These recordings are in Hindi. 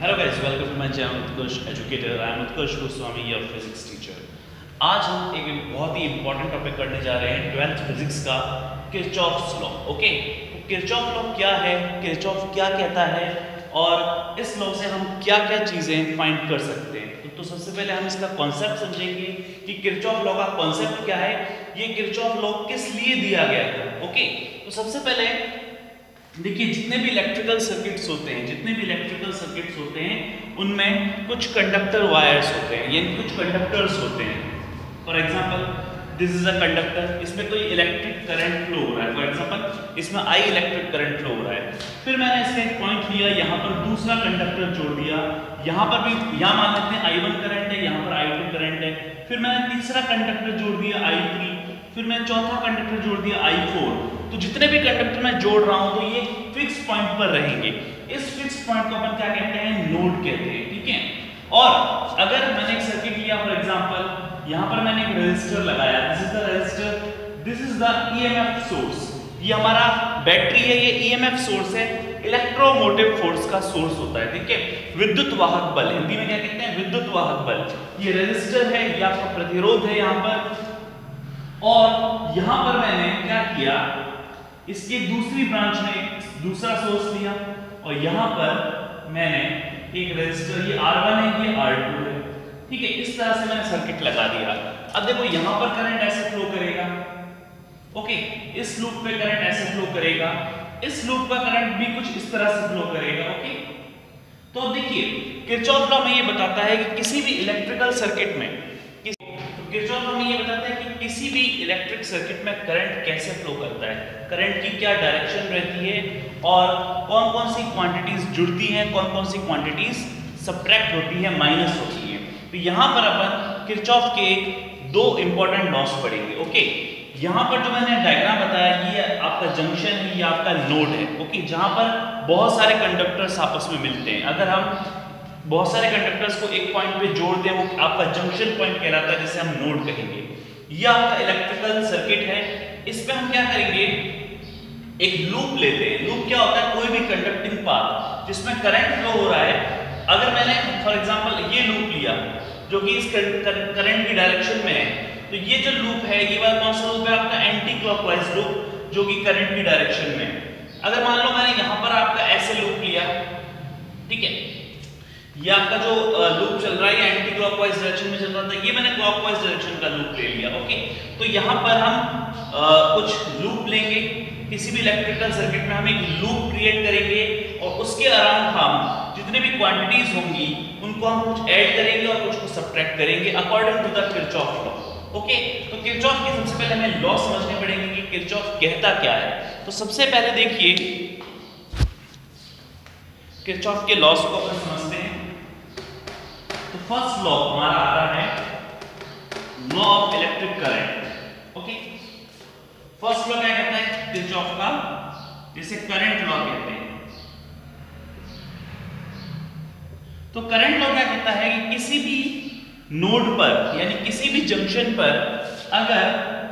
Hello guys, welcome to my channel Utkarsh educator. I am Utkarsh Goswami, your physics teacher. आज हम एक बहुत ही इंपॉर्टेंट टॉपिक करने जा रहे हैं 12th फिजिक्स का, किरचॉफ्स लॉ। ओके, तो किरचॉफ लॉ क्या है, किरचॉफ क्या कहता है और इस लॉ से हम क्या क्या चीजें फाइंड कर सकते हैं। तो सबसे पहले हम इसका कॉन्सेप्ट समझेंगे कि किरचॉफ लॉ का कॉन्सेप्ट क्या है, ये किरचॉफ लॉ किस लिए दिया गया था। ओके, तो सबसे पहले देखिए, जितने भी इलेक्ट्रिकल सर्किट्स होते हैं उनमें कुछ कंडक्टर वायर्स होते हैं, यानी कुछ कंडक्टर्स होते हैं। For example this is a conductor, इसमें कोई इलेक्ट्रिक करंट फ्लो हो रहा है। फॉर एग्जांपल इसमें आई इलेक्ट्रिक करंट फ्लो हो रहा है। फिर मैंने इसका एक पॉइंट लिया, यहाँ पर दूसरा कंडक्टर जोड़ दिया, यहाँ पर भी यहाँ मान लेते हैं I1 करंट है, यहाँ पर I2 करंट है। फिर मैंने तीसरा कंडक्टर जोड़ दिया I3, फिर मैंने चौथा कंडक्टर जोड़ दिया I4। तो जितने भी कंडक्टर मैं जोड़ रहा हूं तो ये फिक्स पॉइंट पर रहेंगे। इस फिक्स पॉइंट को अपन क्या कहते हैं, नोड कहते हैं। ठीक है, और अगर मैंने एक सर्किट लिया, फॉर एग्जांपल यहां पर मैंने एक रेजिस्टर लगाया, this is the resistor, this is the EMF source. ये हमारा बैटरी है, ये ईएमएफ सोर्स है, इलेक्ट्रोमोटिव फोर्स का सोर्स होता है। ठीक है, विद्युत वाहक बल, हिंदी में क्या कहते हैं, विद्युत वाहक बल। ये रेजिस्टर है, ये आपका प्रतिरोध है यहां पर। और यहां पर मैंने क्या किया, इसकी दूसरी ब्रांच में दूसरा सोर्स लिया और यहां पर मैंने एक रेजिस्टर, ये R1 है, ये R2 है। ठीक है, इस तरह से मैंने सर्किट लगा दिया। अब देखो यहां पर करंट ऐसे फ्लो करेगा। ओके, इस लूप पे करंट ऐसे फ्लो करेगा, इस लूप का करंट भी कुछ इस तरह से फ्लो करेगा। ओके, तो अब देखिए किरचॉफ लॉ में ये बताता है कि किसी भी इलेक्ट्रिकल सर्किट में, किरचॉफ लॉ में ये बताता है कि किसी भी इलेक्ट्रिक सर्किट में करंट कैसे फ्लो करता है, करंट की क्या डायरेक्शन रहती है और कौन कौन सी क्वांटिटीज जुड़ती हैं, कौन कौन सी क्वांटिटीज सब्ट्रैक्ट होती है, माइनस होती है। तो यहाँ पर अपन किरचॉफ के दो इंपॉर्टेंट लॉस पढ़ेंगे। ओके, यहाँ पर जो मैंने डायग्राम बताया, ये आपका जंक्शन है, ये आपका नोड है। ओके, जहाँ पर बहुत सारे कंडक्टर्स आपस में मिलते हैं। अगर हम बहुत सारे कंडक्टर्स को एक पॉइंट पे जोड़ दें, वो आपका जंक्शन पॉइंट कहलाता है, जिसे हम नोड कहेंगे। ये आपका इलेक्ट्रिकल सर्किट है। इस पे हम क्या करेंगे, एक लूप लेते हैं। लूप क्या होता है, कोई भी कंडक्टिंग पाथ जिसमें करंट फ्लो हो रहा है। अगर मैंने फॉर एग्जांपल ये लूप लिया जो कि इस करंट की डायरेक्शन में है, तो ये जो लूप है, ये वाला कौन सा लूप है, आपका एंटी क्लॉकवाइज लूप, जो कि करंट की डायरेक्शन में है। अगर मान लो मैंने यहां पर आपका ऐसे लूप लिया, ठीक है, ये आपका जो लूप चल रहा है ये एंटी क्लॉकवाइज डायरेक्शन में चल रहा था, ये मैंने क्लॉकवाइज डायरेक्शन का लूप ले लिया। ओके, तो यहाँ पर हम कुछ लूप लेंगे। किसी भी इलेक्ट्रिकल सर्किट में हम एक लूप क्रिएट करेंगे और उसके अराउंड हम जितने भी क्वांटिटीज होंगी उनको हम कुछ ऐड करेंगे और कुछ को सब्ट्रैक्ट करेंगे according to the Kirchhoff law. Okay, तो किरचॉफ के सबसे पहले हमें लॉ समझने पड़ेंगे कि किरचॉफ कहता क्या है। तो सबसे पहले देखिए किरचॉफ के लॉस को अपन समझते हैं। तो फर्स्ट लॉ हमारा आ रहा है law of electric current. Okay, first law क्या कहता है किरचॉफ का, जिसे करंट लॉ कहते हैं। तो करंट लॉ क्या कहता है कि किसी भी नोड पर, यानी किसी भी जंक्शन पर अगर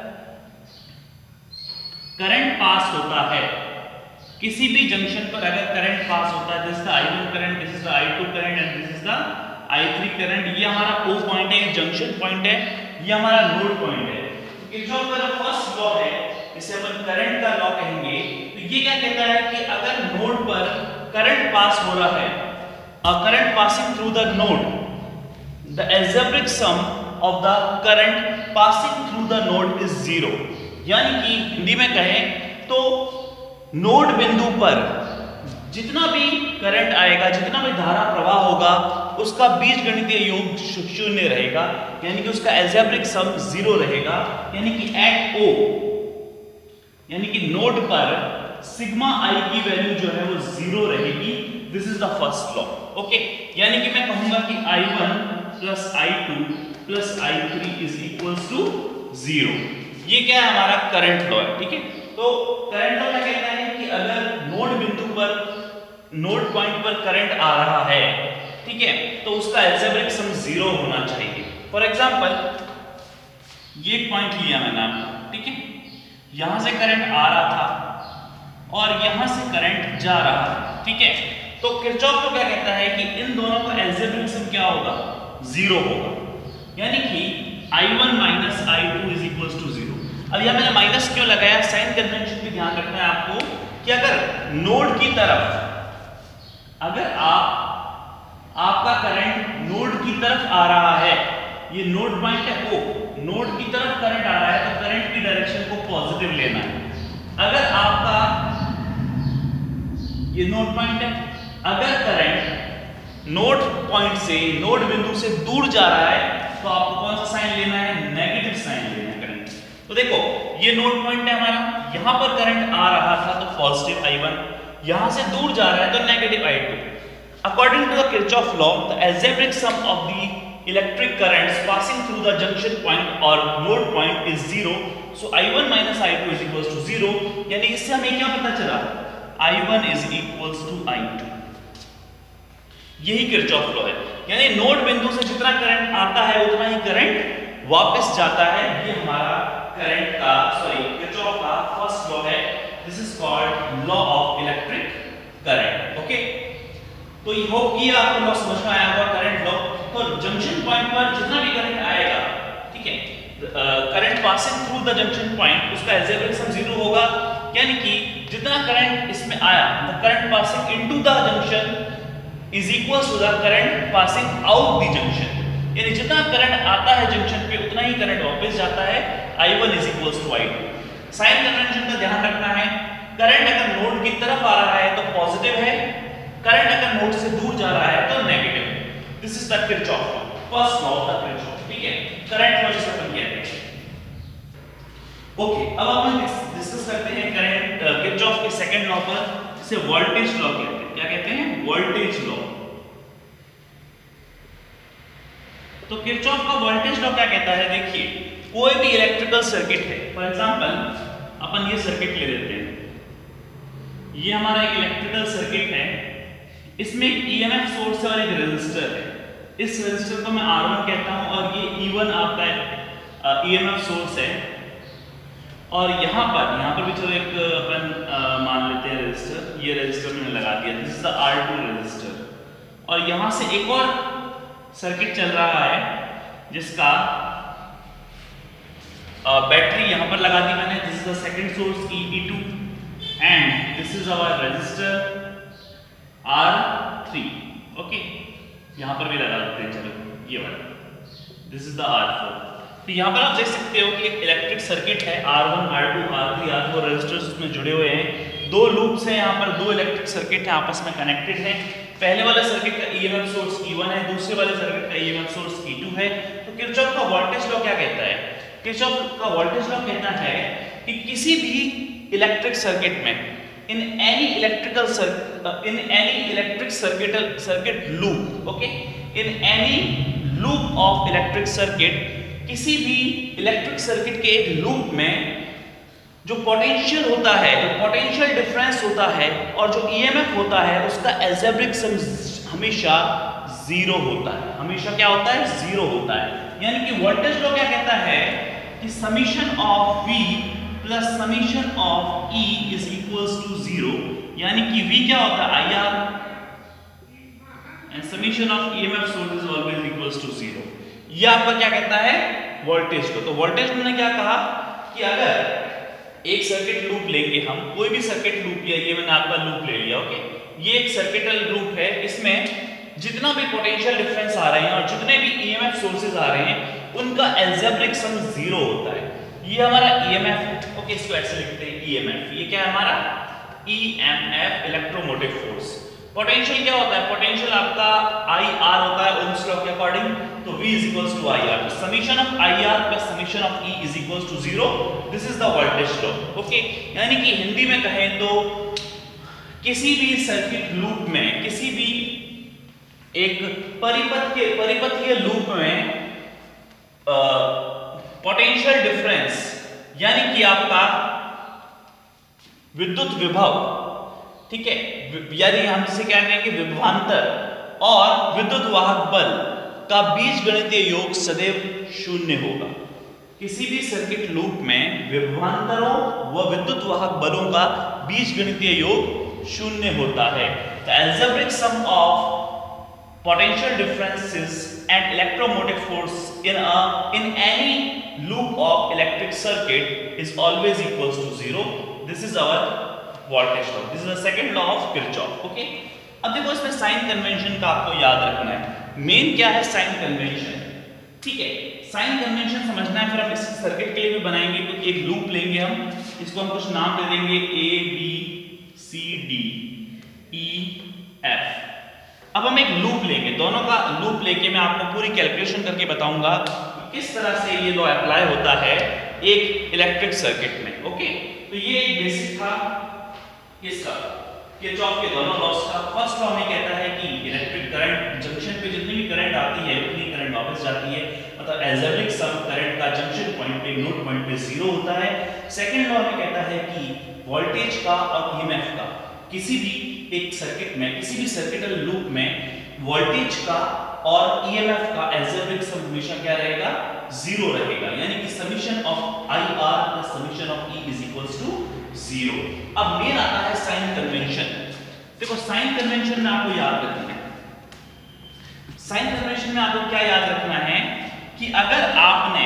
करंट पास होता है, किसी भी जंक्शन पर अगर करंट पास होता है, this is the I1 current, this is the I2 current and this is the I3 current. ये हमारा O पॉइंट है, जंक्शन पॉइंट है, ये हमारा नोड पॉइंट है। तो किरचॉफ का जो फर्स्ट लॉ है, जिसे अपन करंट का लॉ कहेंगे, तो ये क्या कहता है कि अगर नोड पर करंट पास हो रहा है, a current passing through the node, the algebraic sum of the current passing through the node is 0। यानी कि हिंदी में कहें तो नोड बिंदु पर जितना भी करंट आएगा, जितना भी धारा प्रवाह होगा, उसका बीजगणितीय योग शून्य रहेगा, यानी कि उसका अलजेब्रिक सम 0 रहेगा। यानी कि एट O, यानी कि नोड पर सिग्मा I की वैल्यू जो है वो 0 रहेगी। This is the first law. Okay, यानी कि मैं कहूंगा कि I1 plus I2 plus I3 is equals to 0। ये क्या है, हमारा करंट लॉ है। ठीक है, तो करंट लॉ क्या कहता है कि अगर नोड बिंदु पर, नोड पॉइंट पर करंट आ रहा है, ठीक है, तो उसका अलजेब्रिक सम 0 होना चाहिए। फॉर एग्जांपल ये पॉइंट लिया मैंने आपको, ठीक है, यहां से करंट आ रहा था और यहां से करंट जा रहा है। ठीक है, तो किरचॉफ तो क्या कहता है कि इन दोनों का अलजेब्रिक सम क्या होगा, 0 होगा, यानी कि I1 minus I2 is equals to 0। अब यहां मैंने माइनस क्यों लगाया, साइन कन्वेंशन भी ध्यान रखना है आपको कि अगर नोड की तरफ, अगर आपका करंट नोड की तरफ आ रहा है, ये नोड पॉइंट है O, नोड की तरफ करंट आ रहा है तो करंट की डायरेक्शन को पॉजिटिव लेना है। अगर आपका ये नोड पॉइंट है, अगर करंट नोड पॉइंट से, नोड बिंदु से दूर जा रहा है तो आपको कौन सा साइन लेना है, नेगेटिव साइन लेना है करंट। तो देखो ये नोड पॉइंट है हमारा, यहां पर करंट आ रहा था तो पॉजिटिव I1, यहां से दूर जा रहा है तो negative I2। According to the Kirchhoff law, the algebraic sum of the electric currents passing through the junction point और node point is 0, so I1 minus I2 is equals to 0। यानी इससे हमें क्या पता चला, I1 is equals to I2। यही किरचॉफ लॉ है, यानी नोड बिंदु से जितना करंट आता है उतना ही करंट वापस जाता है। ये हमारा करंट का, सॉरी किरचॉफ का फर्स्ट लॉ है। This is called law of electric current. Okay, तो ये होप कि आपको लॉ समझ में आया होगा, करंट लॉ। तो जंक्शन पॉइंट पर जितना भी करंट आएगा, ठीक है, current passing through the junction point, उसका अलजेब्रिक सम 0 होगा, यानी कि जितना करंट इसमें आया, the current passing into the junction is equals to the current passing out the junction, यानी जितना करंट आता है जंक्शन पे उतना ही करंट वापस जाता है। I1 is equals to I2। Sign convention का ध्यान रखना है, करंट अगर नोड की तरफ आ रहा है तो पॉजिटिव है, करंट अगर नोड से दूर जा रहा है तो नेगेटिव है। This is the Kirchhoff law, first law of the Kirchhoff, ठीक है, करंट लॉ जिसे अपन कहते हैं। ओके, अब हम डिस्कस करते हैं करंट किरचॉफ के सेकंड लॉ पर, जिसे वोल्टेज लॉ कहते हैं। क्या कहते हैं, वोल्टेज लॉ। तो किरचॉफ का वोल्टेज लॉ क्या कहता है, देखिए कोई भी इलेक्ट्रिकल सर्किट है, फॉर एग्जांपल अपन ये सर्किट ले लेते हैं, ये हमारा एक इलेक्ट्रिकल सर्किट है, इसमें एक ईएमएफ सोर्स है और एक रेजिस्टर है। इस रेजिस्टर को मैं R1 कहता हूं और ये E1 आपका ईएमएफ सोर्स है, और यहाँ पर भी चलो एक अपन मान लेते हैं रेजिस्टर, ये रेजिस्टर मैंने लगा दिया, this is the R2 resistor, और यहाँ से एक और सर्किट चल रहा है जिसका बैटरी यहाँ पर लगा दी मैंने, this is the second source E2 and this is our resistor R3। Okay, यहाँ पर भी लगा देते हैं, चलो ये वाला, दिस इज द R4। तो यहाँ पर आप देख सकते हो कि एक इलेक्ट्रिक सर्किट है, R1, R2, R3, R4 resistors उसमें जुड़े हुए हैं, दो लूप्स हैं, यहाँ पर दो इलेक्ट्रिक सर्किट हैं, आपस में कनेक्टेड हैं। पहले वाले सर्किट का ईएमएफ सोर्स E1 है, दूसरे वाले सर्किट का ईएमएफ सोर्स E2 है। तो किरचॉफ का वोल्टेज लॉ क्या कहता है, किरचॉफ का वोल्टेज लॉ कहता है कि किसी भी इलेक्ट्रिक सर्किट में, in any electric circuit loop, okay, in any loop of electric circuit, किसी भी इलेक्ट्रिक सर्किट के एक लूप में जो पोटेंशियल होता है, जो पोटेंशियल डिफरेंस होता है और जो ईएमएफ होता है, उसका अलजेब्रिक सम हमेशा 0 होता है। हमेशा क्या होता है, 0 होता है। यानी कि वोल्टेज लॉ क्या कहता है कि summation of V plus summation of E is equals to 0, यानी कि V क्या होता है, IR, and summation of EMF source is always equals to 0। ये आपका क्या कहता है, वोल्टेज लॉ। तो वोल्टेज लॉ ने क्या कहा कि अगर एक सर्किट लूप लेंगे हम, कोई भी सर्किट लूप लिया, ये मैंने आपका लूप ले लिया, ओके, ये एक सर्किटल लूप है, इसमें जितना भी पोटेंशियल डिफरेंस आ रहे हैं और जितने भी ईएमएफ सोर्सेज आ रहे हैं उनका अलजेब्रिक सम 0 होता है। ये हमारा ईएमएफ है, ओके, इसको ऐसे लिखते हैं ईएमएफ। ये क्या है हमारा ईएमएफ, इलेक्ट्रोमोटिव फोर्स। पोटेंशियल क्या होता है, पोटेंशियल आपका IR होता है ओम्स लॉ के अकॉर्डिंग, तो V is equals to IR, तो summation of IR plus summation of E is equals to 0। This is the voltage law, okay. यानी कि हिंदी में कहें तो किसी भी सर्किट लूप में, किसी भी एक परिपथीय लूप में पोटेंशियल डिफरेंस, यानी कि आपका विद्युत विभव, ठीक है, यानी हम जिसे क्या कहेंगे विभवांतर और विद्युत वाहक बल का बीजगणितीय योग सदैव 0 होगा। किसी भी सर्किट लूप में विभवांतरों व विद्युत वाहक बलों का बीजगणितीय योग 0 होता है। The algebraic sum of potential differences and electromotive force in any loop of electric circuit is always equals to 0. This is our voltage law. This is the second law of Kirchhoff. Okay. अब देखो इसमें साइन कन्वेंशन का आपको याद रखना है। मेन क्या है साइन कन्वेंशन, ठीक है। साइन कन्वेंशन समझना है, फिर हम इस सर्किट के लिए भी बनाएंगे। तो एक लूप लेंगे हम, इसको हम कुछ नाम दे देंगे A B C D E F। अब हम एक लूप लेंगे, दोनों का लूप लेके मैं आपको पूरी कैलकुलेशन करके बताऊंगा किस तरह से ये लॉ अप्लाई होता है एक इलेक्ट्रिक सर्किट में। ओके, तो ये एक बेसिक था किसका, किरचॉफ के दोनों लॉस का। फर्स्ट लॉ में कहता है कि इलेक्ट्रिक करंट जंक्शन पे जितनी भी करंट आती है उतनी करंट वापस जाती है, मतलब अलजेब्रिक सम करंट का जंक्शन पॉइंट पे नोड पॉइंट पे 0 होता है। सेकंड लॉ में कहता है कि वोल्टेज का और ईएमएफ का किसी भी एक सर्किट में, किसी भी सर्किटल लूप में वोल्टेज का और ईएमएफ का अलजेब्रिक सम हमेशा क्या रहेगा, 0 रहेगा, यानी कि summation of IR plus summation of E is equals to 0। अब मेन आता है साइन कन्वेंशन। देखो साइन कन्वेंशन में आपको याद रखना है, साइन कन्वेंशन में आपको क्या याद रखना है कि अगर आपने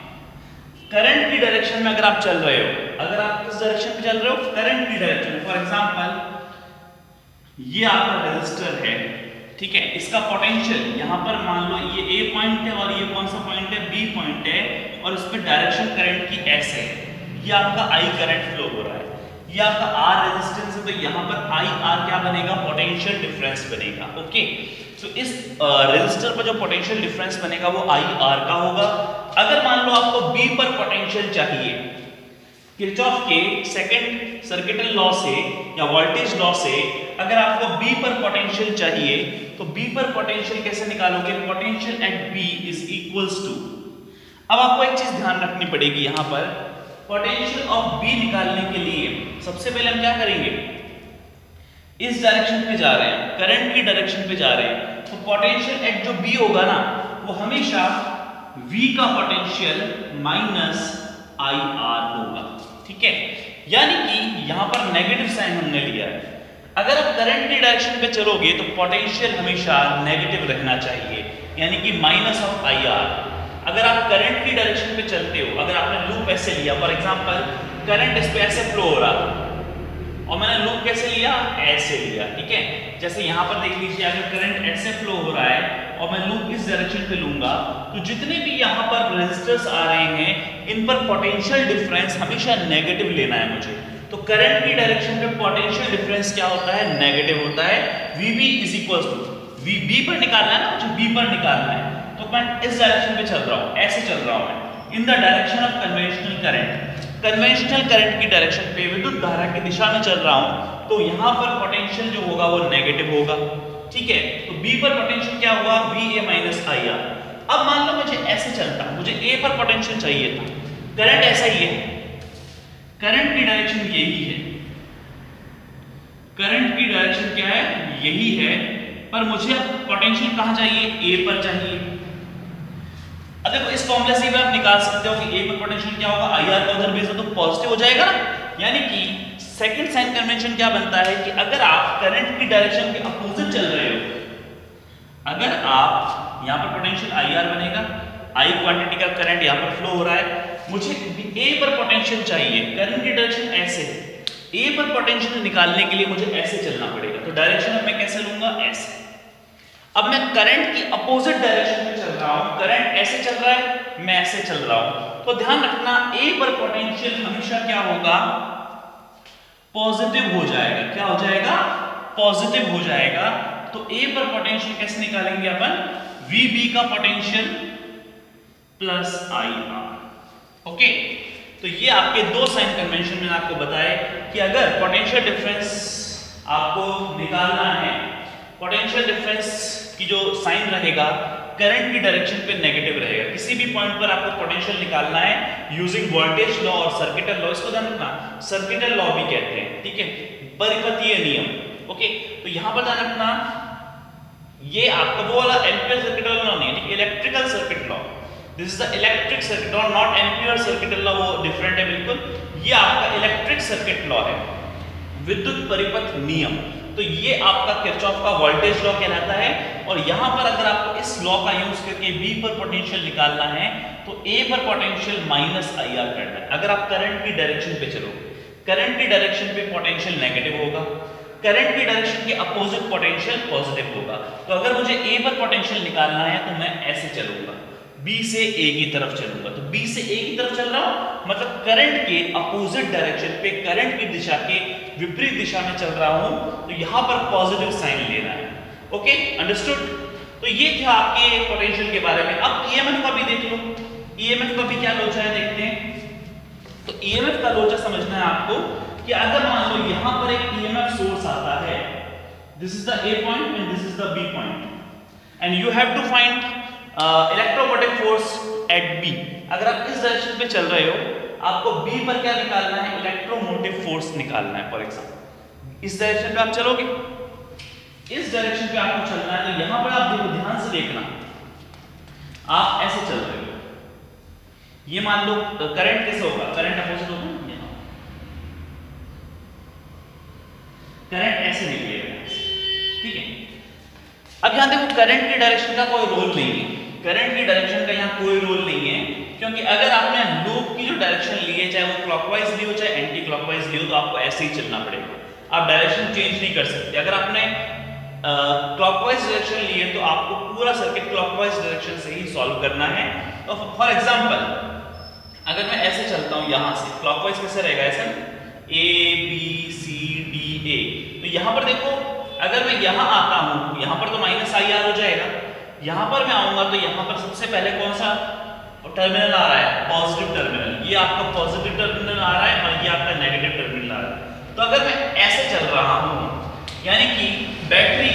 करंट की डायरेक्शन में अगर आप चल रहे हो, अगर आप किस डायरेक्शन में चल रहे हो, करंट की डायरेक्शन में। फॉर एग्जांपल ये आपका रेजिस्टर है, ठीक है, इसका पोटेंशियल यहां पर मान लो ये A पॉइंट है और ये कौन सा पॉइंट है, B पॉइंट है, और इस पे डायरेक्शन करंट की S है। ये आपका I करंट फ्लो हो रहा है, ये आपका R रेजिस्टेंस है, तो यहाँ पर IR क्या बनेगा, पोटेंशियल डिफरेंस बनेगा। ओके, तो इस रेजिस्टर पर जो पोटेंशियल डिफरेंस बनेगा वो IR का होगा। अगर मान लो आपको B पर पोटेंशियल चाहिए, किरचॉफ के सेकंड सर्किटल लॉ से या वोल्टेज लॉ से अगर आपको B पर पोटेंशियल चाहिए तो B पर पोटेंशियल कैसे निकालोगे, potential at B is equals to. अब आपको एक चीज ध्यान रखनी पड़ेगी, यहां पर पोटेंशियल ऑफ B निकालने के लिए सबसे पहले हम क्या करेंगे, इस डायरेक्शन पे जा रहे हैं, करंट की डायरेक्शन पे जा रहे हैं, तो पोटेंशियल एट जो B होगा ना वो हमेशा V का पोटेंशियल माइनस IR होगा, ठीक है। यानी कि यहां पर नेगेटिव साइन हमने लिया है। अगर आप करंट की डायरेक्शन पे चलोगे तो पोटेंशियल हमेशा नेगेटिव रहना चाहिए, यानी कि माइनस ऑफ IR। अगर आप करंट की डायरेक्शन पे चलते हो, अगर आपने लूप ऐसे लिया, फॉर एग्जांपल करंट इस पे ऐसे फ्लो हो रहा और मैंने लूप कैसे लिया, ऐसे लिया, ठीक है। जैसे यहाँ पर देख लीजिए, अगर करंट ऐसे फ्लो हो रहा है और मैं लूप इस डायरेक्शन पे लूंगा तो जितने भी यहाँ पर रेजिस्टर्स आ रहे हैं इन पर पोटेंशियल डिफरेंस हमेशा नेगेटिव लेना है मुझे। तो करंट की डायरेक्शन पे पोटेंशियल डिफरेंस क्या होता है, नेगेटिव होता है। VB is equals to VB पर निकालना है ना मुझे, B पर निकालना है, तो मैं इस डायरेक्शन पे चल रहा हूँ, ऐसे चल रहा हूँ मैं, in the direction of conventional current. Conventional current की डायरेक्शन पे विद्युत धारा की दिशा में चल रहा हूं, तो यहां पर पोटेंशियल जो होगा वो नेगेटिव होगा, ठीक है। तो B पर पोटेंशियल क्या होगा, VA माइनस IR। अब मान लो मुझे ऐसे चलता, मुझे A पर पोटेंशियल चाहिए था, करंट ऐसा ही है, करंट की डायरेक्शन यही है, करंट की डायरेक्शन क्या है, यही है, पर मुझे पोटेंशियल कहां चाहिए, A पर चाहिए। अब देखो इस फॉर्मूले से भी आप निकाल सकते हो कि A पर पोटेंशियल क्या होगा, IR का उधर बेस है तो पॉजिटिव हो जाएगा ना। यानी कि सेकंड साइन कन्वेंशन क्या बनता है कि अगर आप करंट की डायरेक्शन के अपोजिट चल रहे हो, अगर आप यहां पर पोटेंशियल IR बनेगा, I क्वांटिटी का करंट यहां पर फ्लो हो रहा है, मुझे A पर पोटेंशियल चाहिए, करंट की डायरेक्शन ऐसे, A पर पोटेंशियल निकालने के लिए मुझे ऐसे चलना पड़ेगा, तो डायरेक्शन अब मैं कैसे लूंगा, ऐसे। अब मैं करंट की अपोजिट डायरेक्शन में चल रहा हूं, करंट ऐसे चल रहा है, मैं ऐसे चल रहा हूं, तो ध्यान रखना A पर पोटेंशियल हमेशा क्या होगा, पॉजिटिव हो जाएगा। क्या हो जाएगा, पॉजिटिव हो जाएगा। तो A पर पोटेंशियल कैसे निकालेंगे अपन, VB का पोटेंशियल प्लस IR। ओके, तो ये आपके दो साइन कन्वेंशन मैंने आपको बताए कि अगर पोटेंशियल डिफरेंस आपको निकालना है, पोटेंशियल डिफरेंस की जो साइन रहेगा करंट की डायरेक्शन पे नेगेटिव रहेगा। किसी भी पॉइंट पर आपको पोटेंशियल निकालना है यूजिंग वोल्टेज लॉ और सर्किटल लॉ, इसको ध्यान रखना, सर्किटल लॉ भी कहते हैं, ठीक है, परिपथीय नियम। ओके, तो यहां पर ध्यान रखना, ये आपका वो वाला एम्पियर सर्किटल लॉ नहीं है, ठीक, electrical circuit law, this is the electric circuit law, not Ampere circuital law, वो डिफरेंट है बिल्कुल। ये आपका इलेक्ट्रिक सर्किट लॉ है, विद्युत परिपथ नियम। तो ये आपका किरचॉफ का वोल्टेज लॉ कहलाता है। और यहां पर अगर आपको इस लॉ का यूज करके बी पर पोटेंशियल निकालना है तो ए पर पोटेंशियल माइनस आई आर करना है। अगर आप करंट की डायरेक्शन पे चलोगे, करंट की डायरेक्शन पे पोटेंशियल नेगेटिव होगा, करंट की डायरेक्शन के अपोजिट पोटेंशियल पॉजिटिव होगा। तो अगर मुझे ए पर पोटेंशियल निकालना है तो मैं ऐसे चलूंगा, बी से ए की तरफ चलूंगा। तो बी से ए की तरफ चल रहा हूं मतलब करंट के अपोजिट डायरेक्शन पे, करंट की दिशा के विपरीत दिशा में चल रहा हूं, तो यहां पर पॉजिटिव साइन लेना है। Okay, understood. तो ये था आपके पोटेंशियल के बारे में। अब ईएमएफ का भी देख लो, ईएमएफ का भी क्या लोचा है देखते हैं। तो ईएमएफ का लोचा समझना है आपको कि अगर मान लो यहां पर एक ईएमएफ सोर्स आता है, this is the A point and this is the B point and you have to find electromotive force at B. अगर आप इस डायरेक्शन पे चल रहे हो, आपको बी पर क्या निकालना है, इलेक्ट्रोमोटिव फोर्स निकालना है। फॉर एग्जांपल इस डायरेक्शन पे आप चलोगे, इस डायरेक्शन पे आपको चलना है, तो यहां पर आप देखो, ध्यान से देखना, आप ऐसे चल रहे हो, ये मान लो करंट कैसे होगा, करंट अपोजिट होगा, करंट ऐसे निकलेगा, ठीक है। अब यहां देखो करंट की डायरेक्शन का कोई रोल नहीं है, करंट की डायरेक्शन का यहाँ कोई रोल नहीं है, क्योंकि अगर आपने लूप की जो डायरेक्शन ली है, चाहे वो क्लॉकवाइज ली हो चाहे एंटी क्लॉकवाइज ली हो, तो आपको ऐसे ही चलना पड़ेगा, आप डायरेक्शन चेंज नहीं कर सकते। अगर आपने क्लॉकवाइज डायरेक्शन ली है तो आपको पूरा सर्किट क्लॉकवाइज डायरेक्शन से ही सॉल्व करना है। तो फॉर एग्जांपल अगर मैं ऐसे चलता हूं, यहां से क्लॉकवाइज कैसे रहेगा, ऐसे A B C D A. तो यहां पर देखो, अगर मैं यहां आता हूं, यहां पर तो माइनस आई आर हो जाएगा, यहां पर मैं आऊंगा तो यहां पर सबसे पहले कौन सा टर्मिनल आ रहा है, पॉजिटिव टर्मिनल। ये आपका पॉजिटिव टर्मिनल आ रहा है और ये आपका नेगेटिव टर्मिनल आ रहा है। तो अगर मैं ऐसे चल रहा हूं, यानी कि बैटरी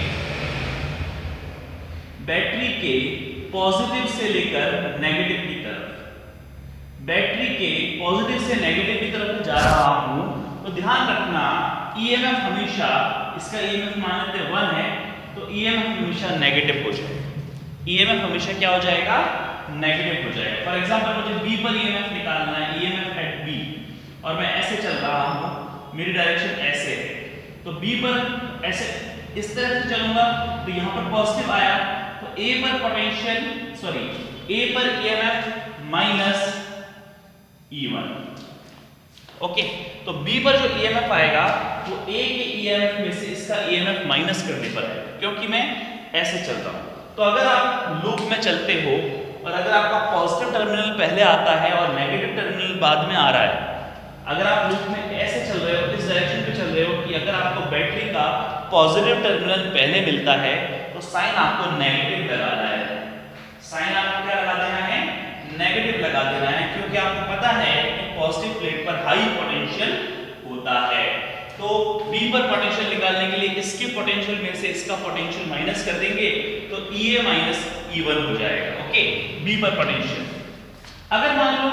के पॉजिटिव से लेकर नेगेटिव की तरफ, बैटरी के पॉजिटिव से नेगेटिव की तरफ जा रहा हूं, तो ध्यान रखना ईएमएफ हमेशा, इसका ईएमएफ मान लेते 1 है, तो ईएमएफ हमेशा नेगेटिव हो जाएगा, ईएमएफ हमेशा क्या हो जाएगा, नेगेटिव हो जाएगा। फॉर एग्जांपल मुझे बी पर ईएमएफ निकालना है, ईएमएफ एट बी, और मैं ऐसे चल रहा हूं, मेरी डायरेक्शन ऐसे है, तो बी पर ऐसे इस तरह से चलूंगा तो यहां पर पॉजिटिव आया, तो ए पर पोटेंशियल, सॉरी ए पर ईएमएफ माइनस E1। ओके, तो बी पर जो ईएमएफ आएगा वो ए के ईएमएफ में से इसका ईएमएफ माइनस करने पर आएगा, क्योंकि मैं ऐसे चल रहा हूं। तो अगर आप लूप में चलते हो और अगर आपका पॉजिटिव टर्मिनल पहले आता है और नेगेटिव टर्मिनल बाद में आ रहा है, अगर आप लूप में ऐसे चल रहे हो, इस डायरेक्शन पे चल रहे हो कि अगर आपको बैटरी का पॉजिटिव टर्मिनल पहले मिलता है तो साइन आपको नेगेटिव लगाना है, साइन आपको क्या लगा देना है, नेगेटिव लगा देना है, क्योंकि आपको पता है कि पॉजिटिव प्लेट पर हाई पोटेंशियल होता है। तो बी पर पोटेंशियल निकालने के लिए इसके पोटेंशियल में से इसका पोटेंशियल माइनस कर देंगे तो Ea माइनस E1 हो जाएगा। ओके, बी पर पोटेंशियल। अगर मान लो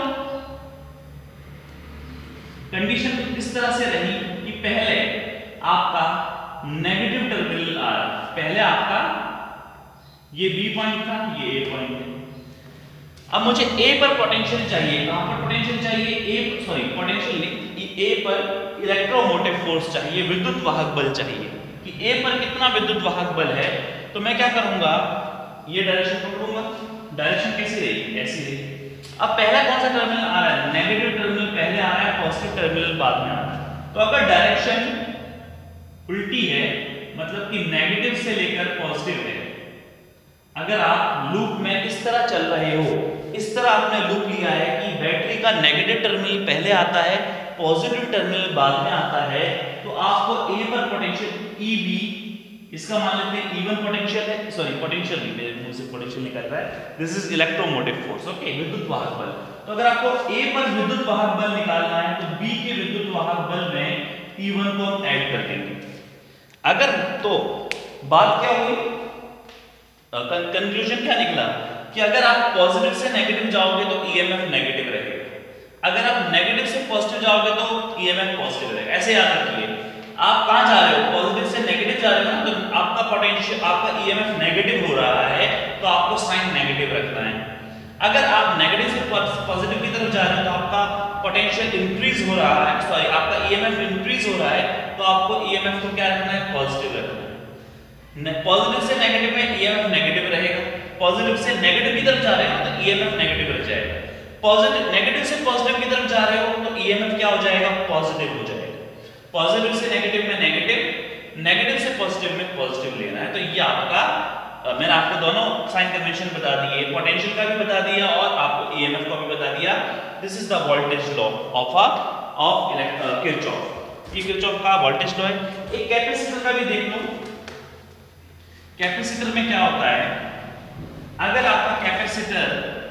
कंडीशन इस तरह से रही कि पहले आपका नेगेटिव टर्मिनल आ रहा, पहले आपका ये बी पॉइंट था, ये ए पॉइंट है, अब मुझे ए पर पोटेंशियल चाहिए, कहां पर पोटेंशियल चाहिए, ए सॉरी पोटेंशियल नहीं, ए पर इलेक्ट्रोमोटिव फोर्स चाहिए, विद्युत वाहक बल चाहिए कि ए पर कितना विद्युत वाहक बल है। तो मैं क्या करूंगा, ये डायरेक्शन पकड़ूंगा, डायरेक्शन कैसी रहेगी, ऐसी रहेगी। अब पहला कौन सा टर्मिनल आ रहा है, नेगेटिव टर्मिनल पहले आ रहा है, पॉजिटिव टर्मिनल बाद में आ रहा है। तो अगर डायरेक्शन उल्टी है, मतलब कि नेगेटिव से लेकर पॉजिटिव है, अगर आप लूप में इस तरह चल रहे हो, इस तरह आपने लूप लिया है कि बैटरी का नेगेटिव टर्मिनल पहले आता है, पॉजिटिव टर्मिनल बाद में आता है, तो आपको ए पर पोटेंशियल EB, इसका मान लेते हैं E1 पोटेंशियल है, सॉरी पोटेंशियल नहीं, मेरे मुंह से पोटेंशियल निकल रहा है, this is electromotive force. Okay, विद्युत वाहक बल। तो अगर आपको ए पर विद्युत वाहक बल निकालना है तो बी के विद्युत वाहक बल में E1 को हम ऐड कर देंगे। अगर तो बात क्या हुई, कंक्लूजन क्या निकला कि अगर आप पॉजिटिव से नेगेटिव जाओगे तो ईएमएफ नेगेटिव रहेगा, अगर आप नेगेटिव से पॉजिटिव जाओगे तो ईएमएफ पॉजिटिव रहेगा। ऐसे याद रखिए, आप कहां जा रहे हो, पॉजिटिव से नेगेटिव जा रहे हो ना, तो आपका पोटेंशियल, आपका ईएमएफ नेगेटिव हो रहा है, तो आपको साइन नेगेटिव रखना है। अगर आप नेगेटिव से पॉजिटिव की तरफ जा रहे हैं तो आपका पोटेंशियल इंक्रीज हो रहा है, सॉरी आपका ईएमएफ इंक्रीज हो रहा है, तो आपको ईएमएफ को क्या रखना है, पॉजिटिव रखना है। पॉजिटिव से नेगेटिव में ईएमएफ नेगेटिव रहेगा, पॉजिटिव से नेगेटिव की तरफ जा रहे हो तो ईएमएफ नेगेटिव रह जाएगा, पॉजिटिव नेगेटिव से पॉजिटिव की तरफ जा रहे हो तो ईएमएफ क्या हो जाएगा, पॉजिटिव हो जाएगा। पॉजिटिव से नेगेटिव में नेगेटिव, नेगेटिव से पॉजिटिव में पॉजिटिव लेना है। तो ये आपका मैंने आपको दोनों साइन कन्वेंशन बता दिए, पोटेंशियल का भी बता दिया और आपको ईएमएफ का भी बता दिया। This is the voltage law of Kirchhoff. ये किरचॉफ का वोल्टेज लॉ है। एक कैपेसिटर का भी देख लो। कैपेसिटर में क्या होता है, अगर आपका कैपेसिटर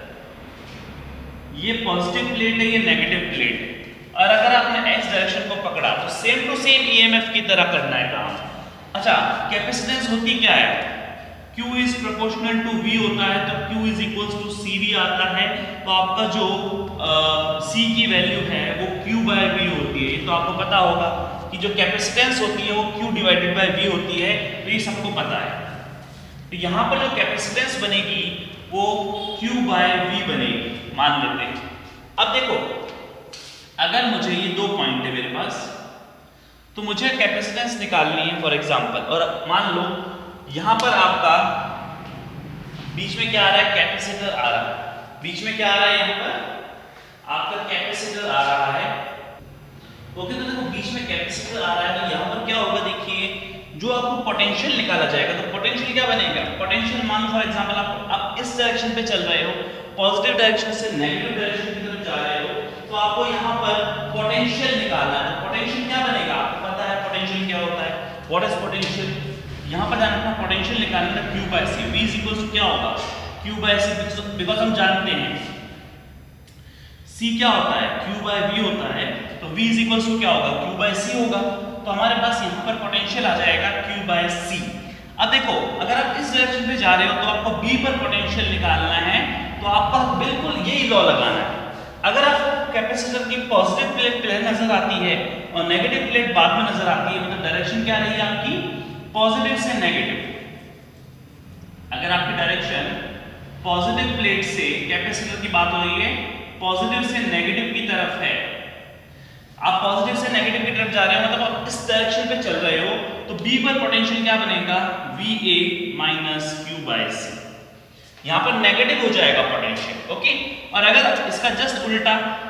ये पॉजिटिव प्लेट है, ये नेगेटिव प्लेट है, और अगर आपने एक्स डायरेक्शन को पकड़ा तो सेम टू सेम ईएमएफ की तरह करना है काम। अच्छा, कैपेसिटेंस होती क्या है, Q is proportional to V होता है, तो Q is equals to CV आता है। तो आपका जो C की वैल्यू है वो Q बाय V होती है। तो आपको पता होगा कि जो कैपेसिटेंस होती है वो Q डिवाइडेड बाय V होती है, तो ये सबको पता है। तो यहाँ पर जो कैपेसिटेंस बनेगी वो Q बाय V बनेगी, मान लेते हैं। अब देखो, अगर मुझे ये दो पॉइंट है मेरे पास, तो मुझे कैपेसिटेंस निकालनी है फॉर एग्जांपल, और मान लो यहां पर आपका बीच में क्या आ रहा है, कैपेसिटर आ रहा है, बीच में क्या आ रहा है, यहां पर आपका कैपेसिटर आ रहा है। ओके, तो देखो बीच में कैपेसिटर आ रहा है, तो यहां पर क्या होगा, देखिए जो आपको पोटेंशियल निकाला जाएगा, तो पोटेंशियल क्या बनेगा, पोटेंशियल मान लो फॉर एग्जांपल आप इस डायरेक्शन पे चल रहे हो, पॉजिटिव डायरेक्शन से नेगेटिव डायरेक्शन की तरफ जा रहे हो, तो आपको यहां पर पोटेंशियल निकालना है। तो पोटेंशियल क्या बनेगा, आपको पता है पोटेंशियल क्या होता है, व्हाट इज पोटेंशियल। यहां पर जाना था पोटेंशियल निकालना था Q by C। V is equals to क्या होगा, Q बाय C, बिकॉज़ हम जानते हैं C क्या होता है, Q बाय V होता है, तो V इज इक्वल्स टू क्या होगा, Q बाय C होगा। तो हमारे पास यहां पर पोटेंशियल आ जाएगा Q बाय C। अब देखो, अगर आप इस डायरेक्शन पे जा रहे हो तो आपको B पर पोटेंशियल निकालना है, तो आपका बिल्कुल यही लॉ लगाना है। अगर आपको कैपेसिटर की पॉजिटिव प्लेट पहले नजर आती है और नेगेटिव प्लेट बाद में नजर आती है, मतलब डायरेक्शन क्या रही है आपकी, पॉजिटिव से नेगेटिव। अगर आपकी डायरेक्शन पॉजिटिव प्लेट से, कैपेसिटर की बात हो रही है, पॉजिटिव से नेगेटिव की तरफ है, आप पॉजिटिव से नेगेटिव की तरफ जा रहे हो, मतलब आप इस डायरेक्शन पे चल रहे हो, तो B पर पोटेंशियल क्या बनेगा, VA minus Q by C। यहां पर नेगेटिव हो जाएगा पोटेंशियल, ओके। और अगर इसका जस्ट उल्टा,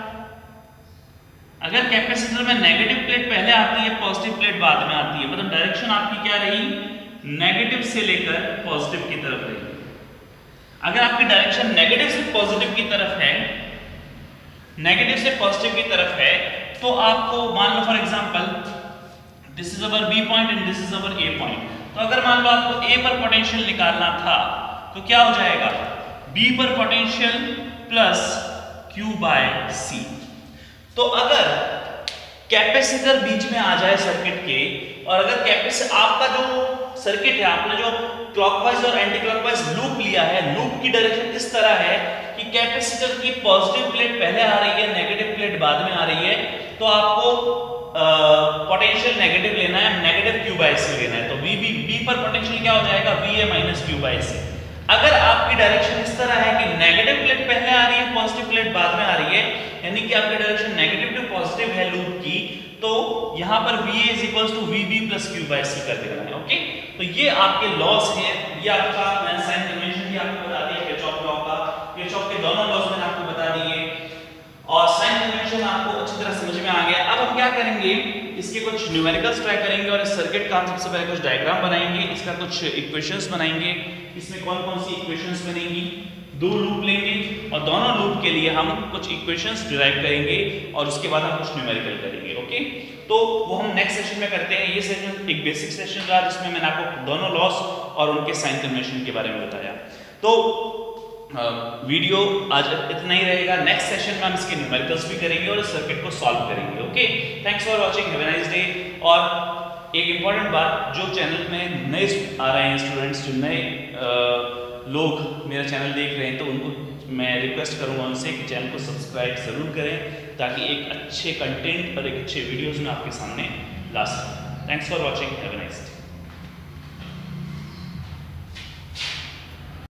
अगर कैपेसिटर में नेगेटिव प्लेट पहले आती है, पॉजिटिव प्लेट बाद में आती है, मतलब डायरेक्शन आपकी क्या रही, नेगेटिव से लेकर पॉजिटिव की तरफ रही। अगर आपकी डायरेक्शन नेगेटिव से पॉजिटिव की तरफ है, नेगेटिव से पॉजिटिव की तरफ है, तो आपको मान लो for example this is our B point and this is our A point. तो अगर मान लो आपको A पर पोटेंशियल निकालना था, तो क्या हो जाएगा, B पर potential plus Q by C। तो अगर कैपेसिटर बीच में आ जाए सर्किट के, और अगर कैपेसिटर आपका जो सर्किट है, आपने जो क्लॉकवाइज और एंटी क्लॉकवाइज लूप लिया है, लूप की डायरेक्शन इस तरह है कि कैपेसिटर की पॉजिटिव प्लेट पहले आ रही है, नेगेटिव प्लेट बाद में आ रही है, तो आपको पोटेंशियल नेगेटिव लेना है, नेगेटिव Q बाय C लेना है। तो B पर पोटेंशियल क्या हो जाएगा, VA minus Q by C। अगर आपकी डायरेक्शन इस तरह है कि नेगेटिव प्लेट पहले आ रही है, पॉजिटिव प्लेट बाद में आ रही है, यानी कि आपकी डायरेक्शन नेगेटिव टू पॉजिटिव है लूप की, तो यहां पर VA is equals to VB plus Q by C कर देना है, ओके। तो ये आपके लॉस है, ये आपका मैंने साइन कन्वेंशन भी आपको बता दिया, किरचॉफ लॉ का, किरचॉफ के दोनों लॉस मैंने आपको बता दिए, और साइन कन्वेंशन आपको अच्छी तरह समझ में आ गया। अब हम क्या करेंगे, इसके कुछ न्यूमेरिकल्स ट्राई करेंगे, और इस सर्किट का हम सबसे पहले कुछ डायग्राम बनाएंगे, इसका कुछ इक्वेशंस बनाएंगे, इसमें कौन कौन सी इक्वेशंस बनेंगी, दो लूप लेंगे और दोनों लूप के लिए हम कुछ इक्वेशंस डिराइव करेंगे, और उसके बाद हम कुछ न्यूमेरिकल करेंगे, ओके। तो वो हम नेक्स्ट सेशन में करते हैं। ये सेशन एक बेसिक सेशन रहा जिसमें मैंने आपको दोनों लॉस और उनके साइन कन्वेंशन के बारे में बताया। तो वीडियो आज इतना ही रहेगा। नेक्स्ट सेशन में हम इसके न्यूमेरिकल्स भी करेंगे और इस सर्किट को सॉल्व करेंगे, okay. Thanks for watching, have a nice day. और एक इंपॉर्टेंट बात, जो चैनल में नए आ रहे हैं स्टूडेंट्स, जो नए लोग मेरा चैनल देख रहे हैं, तो उनको मैं रिक्वेस्ट करूंगा उनसे कि चैनल को सब्सक्राइब जरूर करें, ताकि एक अच्छे कंटेंट और एक अच्छे वीडियोस में आपके सामने ला सकूं। Thanks for watching, have a nice day.